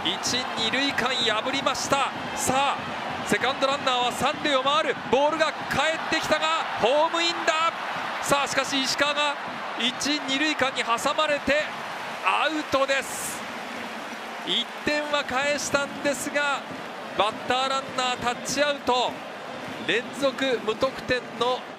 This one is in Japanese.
一二塁間破りました。さあセカンドランナーは三塁を回る。ボールが返ってきたがホームインだ。さあしかし石川が一二塁間に挟まれてアウトです。1点は返したんですがバッターランナータッチアウト。連続無得点の